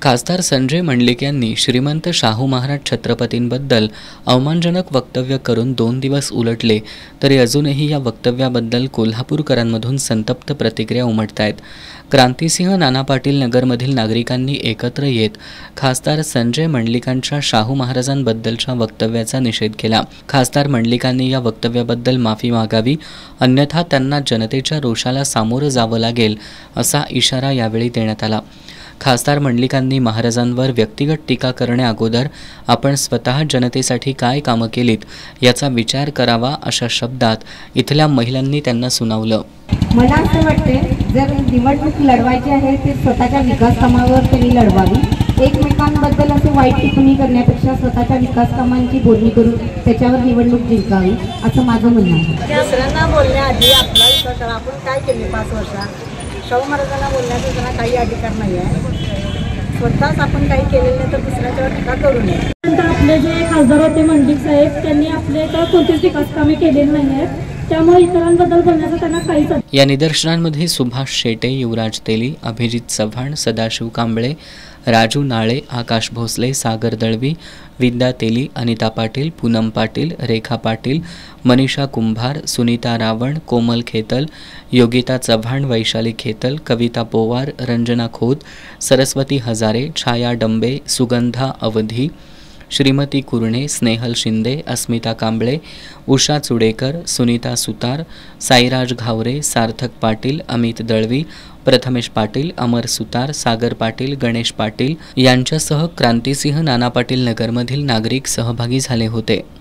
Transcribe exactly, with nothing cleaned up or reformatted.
खासदार संजय मंडलिक यांनी श्रीमंत शाहू महाराज छत्रपतींबद्दल अवमानजनक वक्तव्य करून दोन दिवस उलटले तरी अजूनही या वक्तव्याबद्दल कोल्हापूरकरांमधून संतप्त प्रतिक्रिया उमटतायत। क्रांतिसिंह नाना पाटील नगरमधील नागरिकांनी एकत्र येत खासदार संजय मंडलिकांच्या शाहू महाराजांबद्दलच्या वक्तव्याचा निषेध केला। खासदार मंडलिकांनी या वक्तव्याबद्दल माफी मागावी, अन्यथा त्यांना जनतेच्या रोषाला सामोरं जावं लागेल असा इशारा यावेळी देण्यात आला। खासदार मंडलिकांनी महाराजांवर व्यक्तिगत टीका करण्याअगोदर आपण स्वतः जनतेसाठी काय कामं केलीत याचा विचार करावा अशा शब्दात इथल्या महिलांनी त्यांना सुनावलं। मला असं वाटते जर निवडणूक लढवायची आहे ते स्वतःच्या विकास कामावर त्यांनी लढवावी। एकमेकांबद्दल असे वाईट टिप्पणी करण्यापेक्षा स्वतःच्या विकास कामांची बोलणी करून त्याच्यावर निवडणूक जिंकावी असं माझं म्हणणं आहे। दुसऱ्यांना बोलण्याआधी आपला विचार करा, आपण काय केले पाच वर्षात। शाहू महाराजांना बोलण्याचा त्यांना काही अधिकार नाही आहे। स्वतःच आपण काही केलेलं नाही तर दुसऱ्याच्यावर टीका करू नये। आपले जे खासदार होते मंडलिक साहेब त्यांनी आपले तर कोणतीच विकास कामे केलेली नाही आहेत, त्यामुळे इतरांबद्दल बोलण्याचा त्यांना काहीच। या निदर्शनांमध्ये सुभाष शेटे, युवराज तेली, अभिजित चव्हाण, सदाशिव कांबळे, राजू नाळे, आकाश भोसले, सागर दळवी, विद्या तेली, अनिता पाटील, पूनम पाटील, रेखा पाटील, मनीषा कुंभार, सुनीता रावण, कोमल खेतल, योगिता चव्हाण, वैशाली खेतल, कविता पोवार, रंजना खोत, सरस्वती हजारे, छाया डंबे, सुगंधा अवधी, श्रीमती कुरणे, स्नेहल शिंदे, अस्मिता कांबळे, उषा चुडेकर, सुनीता सुतार, साईराज घावरे, सार्थक पाटील, अमित दळवी, प्रथमेश पाटील, अमर सुतार, सागर पाटील, गणेश पाटील यांच्यासह क्रांतिसिंह नाना पाटील नगरमधील नागरिक सहभागी झाले होते।